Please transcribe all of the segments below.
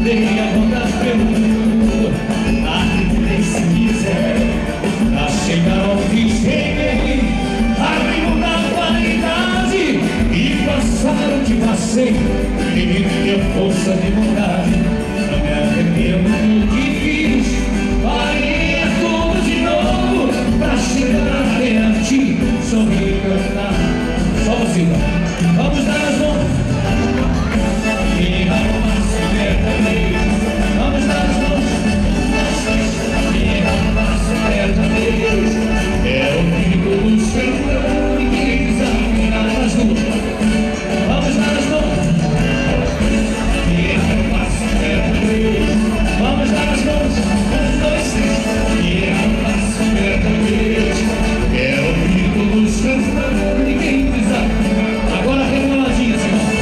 dei a volta pelo mundo, arde se quiser, a chegar ao que cheguei, arrimo da qualidade, e passar o que passei, e minha força de vontade, não me arrependo do que fiz, faria tudo de novo, pra chegar até a ti, sorrir e cantar, só você, vamos dar as mãos. Vamos dar as mãos, é o grito do sertão e quem desafinar nas ruas. Vamos dar as mãos, vamos dar as mãos, 1, 2, 3, é o grito do sertão e quem desafinar. Agora remoladinha, Simão.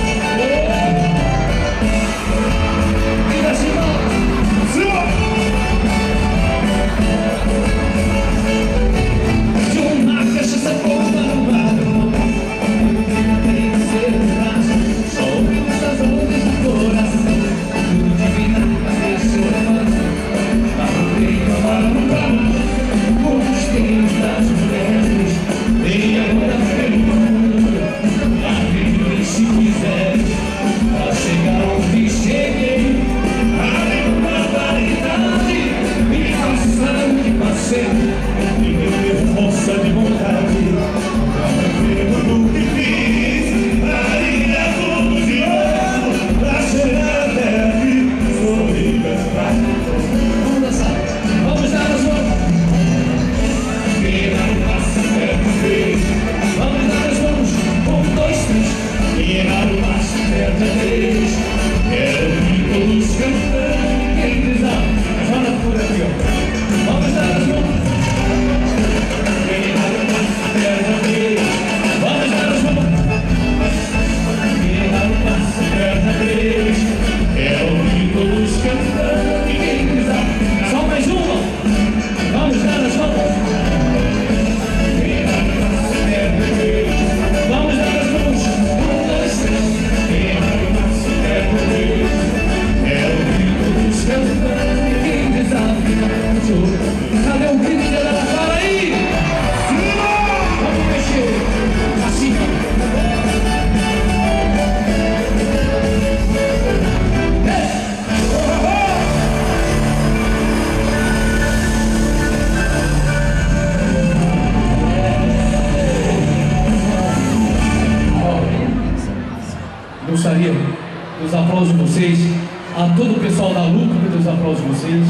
Gostaria dos aplausos de vocês, a todo o pessoal da Luca, dos aplausos de vocês,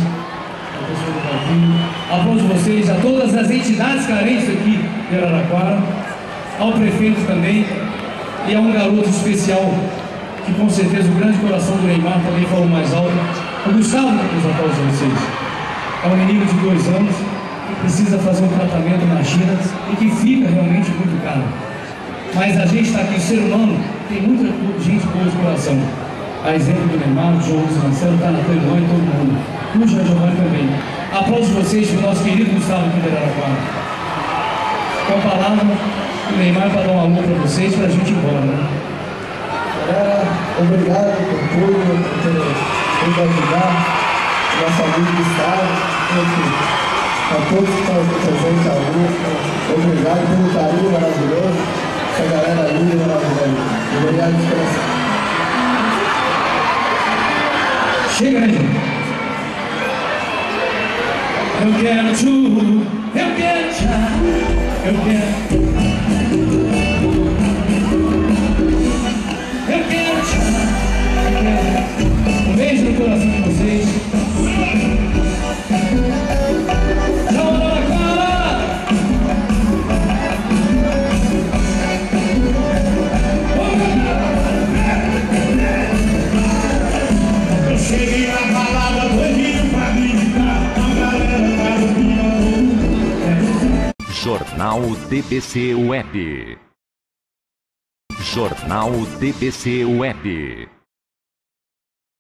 a pessoa do Valtinho, aplausos de vocês, a todas as entidades carentes aqui de Araraquara, ao prefeito também, e a um garoto especial, que com certeza o grande coração do Neymar também falou mais alto, o Gustavo, os aplausos de vocês. É um menino de 2 anos, que precisa fazer um tratamento na China e que fica realmente muito caro. Mas a gente está aqui, o ser humano, tem muita gente boa de coração. A exemplo do Neymar, do João Luiz Marcelo, está na Telemão e todo mundo. O Jean Giovanni também. Aplausos de vocês para o nosso querido Gustavo aqui de Araraquara. Com a palavra, o Neymar vai dar um alô para vocês, para a gente ir embora, né? Galera, obrigado por tudo, por ter nos ajudar, nossa amiga do Estado, a todos que estão aqui presentes à luta. Obrigado pelo carinho maravilhoso. Essa galera linda, maravilhosa. Obrigado de coração. Chega, né, gente? Eu quero tu, eu quero já, eu quero. Eu quero já, eu quero. Um beijo no coração de vocês. Jornal DBC Web. Jornal DBC Web.